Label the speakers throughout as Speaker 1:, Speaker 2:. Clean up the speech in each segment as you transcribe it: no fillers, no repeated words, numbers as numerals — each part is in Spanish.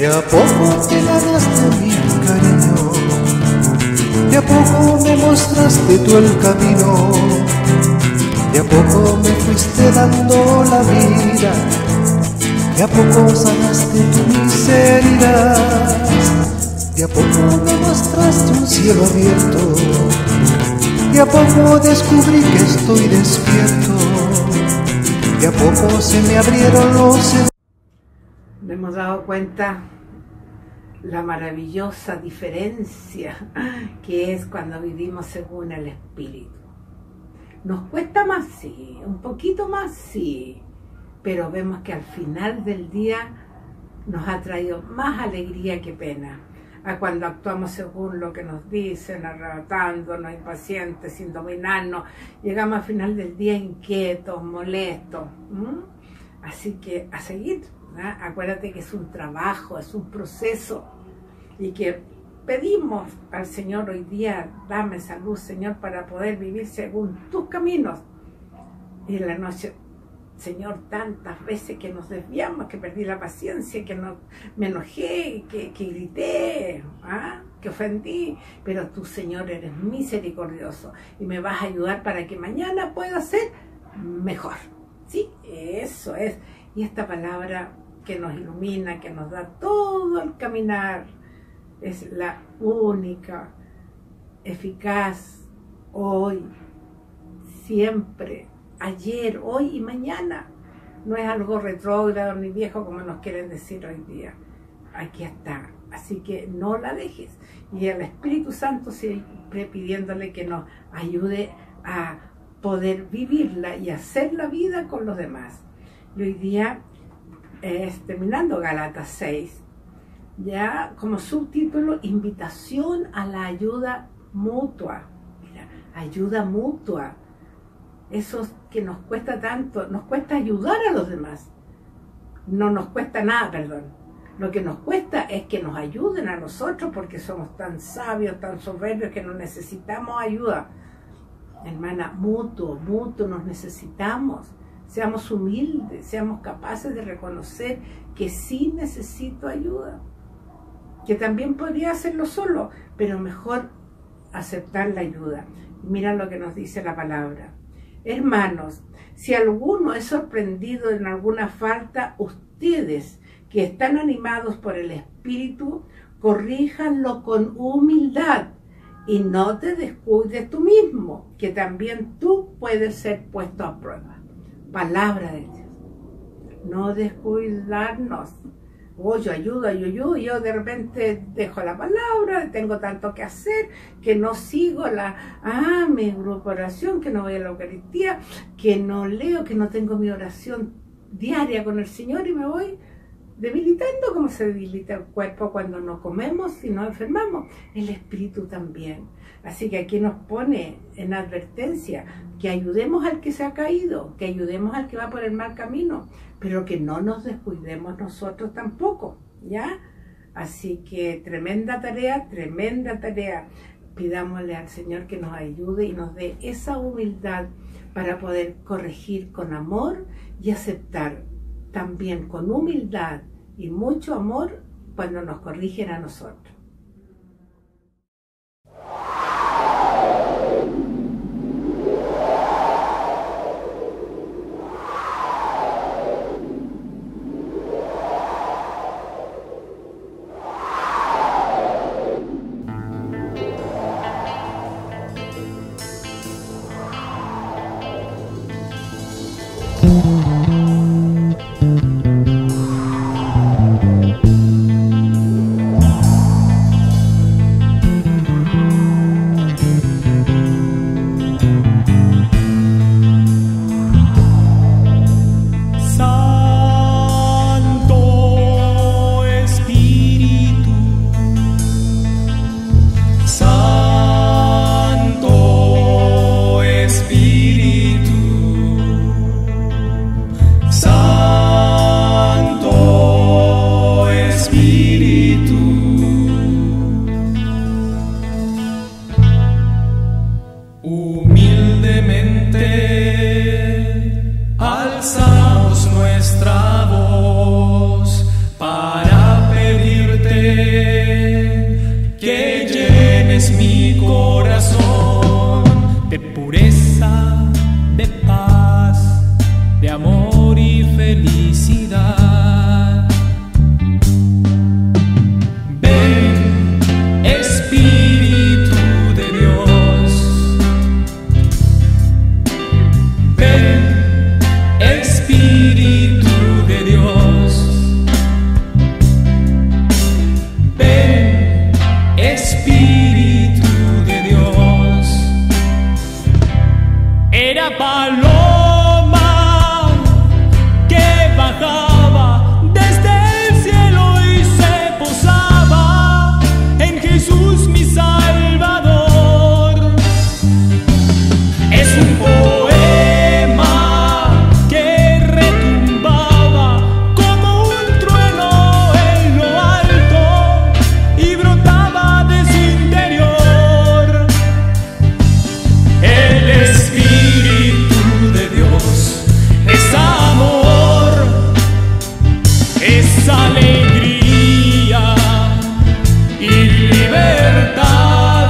Speaker 1: a poco te ganaste mi cariño, de a poco me mostraste tú el camino, de a poco me fuiste dando la vida, de a poco sanaste tu miseria, de a poco me mostraste un cielo abierto, de a poco descubrí que estoy despierto, de a poco se me abrieron los...
Speaker 2: Nos hemos dado cuenta la maravillosa diferencia que es cuando vivimos según el Espíritu. Nos cuesta más, sí, un poquito más, sí, pero vemos que al final del día nos ha traído más alegría que pena. A cuando actuamos según lo que nos dicen, arrebatándonos, impacientes, sin dominarnos, llegamos al final del día inquietos, molestos. Así que a seguir, ¿verdad? Acuérdate que es un trabajo, es un proceso, y que pedimos al Señor hoy día: dame salud, Señor, para poder vivir según tus caminos. Y en la noche, Señor, tantas veces que nos desviamos, que perdí la paciencia, que me enojé, que grité, que ofendí, pero tú, Señor, eres misericordioso y me vas a ayudar para que mañana pueda ser mejor. Sí, eso es. Y esta palabra que nos ilumina, que nos da todo el caminar, es la única, eficaz, hoy, siempre, ayer, hoy y mañana. No es algo retrógrado ni viejo como nos quieren decir hoy día. Aquí está. Así que no la dejes. Y el Espíritu Santo siempre pidiéndole que nos ayude a poder vivirla y hacer la vida con los demás. Y hoy día, terminando Gálatas 6, ya como subtítulo, invitación a la ayuda mutua. Mira, ayuda mutua. Eso que nos cuesta tanto, nos cuesta ayudar a los demás. No nos cuesta nada, perdón. Lo que nos cuesta es que nos ayuden a nosotros, porque somos tan sabios, tan soberbios, que no necesitamos ayuda. Hermana, mutuo nos necesitamos. Seamos humildes, seamos capaces de reconocer que sí necesito ayuda. Que también podría hacerlo solo, pero mejor aceptar la ayuda. Mira lo que nos dice la palabra. Hermanos, si alguno es sorprendido en alguna falta, ustedes que están animados por el Espíritu, corríjanlo con humildad y no te descuides tú mismo, que también tú puedes ser puesto a prueba. Palabra de Dios. No descuidarnos. Yo ayudo, yo de repente dejo la palabra, tengo tanto que hacer, que no sigo mi grupo de oración, que no voy a la Eucaristía, que no leo, que no tengo mi oración diaria con el Señor, y me voy debilitando como se debilita el cuerpo cuando no comemos y no enfermamos. El Espíritu también. Así que aquí nos pone en advertencia que ayudemos al que se ha caído, que ayudemos al que va por el mal camino, pero que no nos descuidemos nosotros tampoco, ¿ya? Así que tremenda tarea, tremenda tarea. Pidámosle al Señor que nos ayude y nos dé esa humildad para poder corregir con amor y aceptar también con humildad y mucho amor cuando nos corrigen a nosotros.
Speaker 3: llenes mi corazón de pureza, de paz, de amor y felicidad. Ven, Espíritu de Dios. Ven, Espíritu de Dios. Ven, Espíritu de Dios. Era paloma que bajaba desde el cielo y se posaba en Jesús mi Salvador. Es un poema que retumbaba como un trueno en lo alto y brotaba de su interior. El Espíritu de Dios es amor, es alegría y libertad.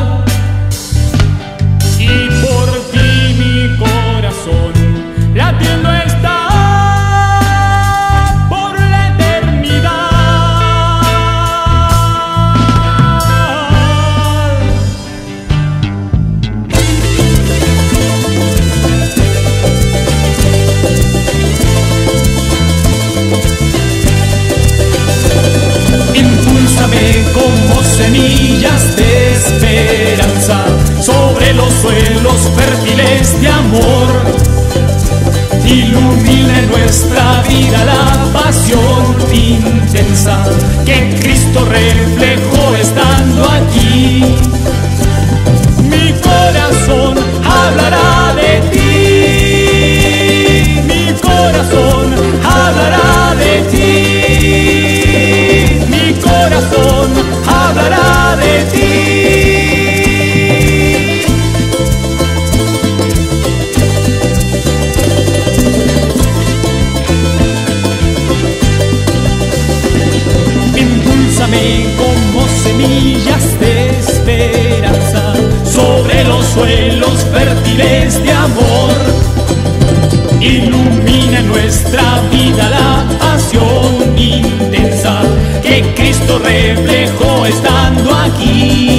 Speaker 3: Y por ti mi corazón latiendo está por la eternidad. Impúlsame como semillas de esperanza sobre los suelos fértiles de amor. Ilumina en nuestra vida la pasión intensa que Cristo reflejó estando aquí. Mi corazón hablará de ti. Mi corazón hablará de ti. Mi corazón hablará de ti. Impúlsame como semillas de esperanza sobre los suelos fértiles de amor. Ilumina en nuestra vida la pasión intensa que Cristo reflejó estando aquí.